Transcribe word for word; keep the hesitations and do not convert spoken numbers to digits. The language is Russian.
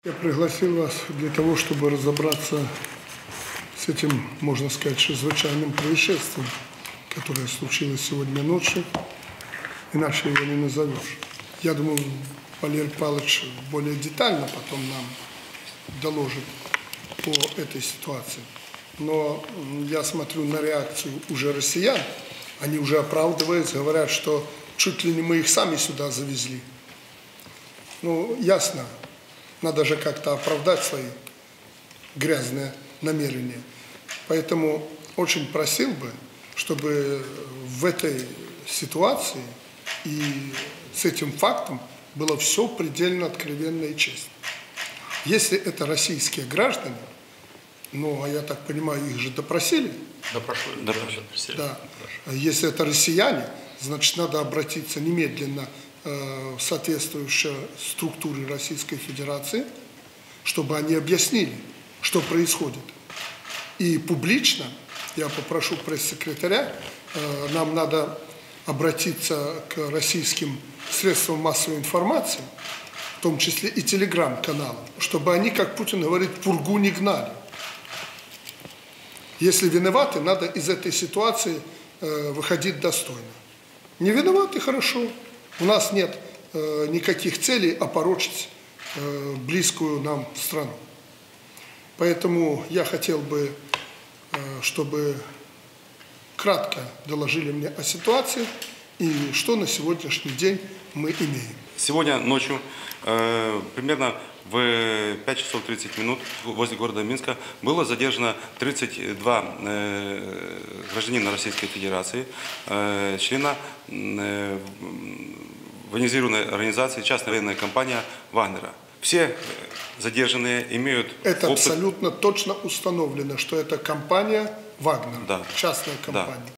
Я пригласил вас для того, чтобы разобраться с этим, можно сказать, чрезвычайным происшествием, которое случилось сегодня ночью, иначе его не назовешь. Я думаю, Валерий Павлович более детально потом нам доложит по этой ситуации. Но я смотрю на реакцию уже россиян, они уже оправдываются, говорят, что чуть ли не мы их сами сюда завезли. Ну, ясно. Надо же как-то оправдать свои грязные намерения. Поэтому очень просил бы, чтобы в этой ситуации и с этим фактом было все предельно откровенно и честно. Если это российские граждане, ну, а я так понимаю, их же допросили. Допрашивали. Допросили. Да. Если это россияне, значит, надо обратиться немедленно в соответствующие структуры Российской Федерации, чтобы они объяснили, что происходит. И публично, я попрошу пресс-секретаря, нам надо обратиться к российским средствам массовой информации, в том числе и телеграм-каналам, чтобы они, как Путин говорит, пургу не гнали. Если виноваты, надо из этой ситуации выходить достойно. Не виноваты — хорошо. У нас нет э, никаких целей опорочить э, близкую нам страну. Поэтому я хотел бы, э, чтобы кратко доложили мне о ситуации и что на сегодняшний день мы имеем. Сегодня ночью, э, примерно в пять часов тридцать минут возле города Минска было задержано тридцать два э, гражданина Российской Федерации, э, члена э, военизированной организации, частная военная компания «Вагнера». Все задержанные имеют Это опыт... абсолютно точно установлено, что это компания «Вагнер», да. частная компания. Да.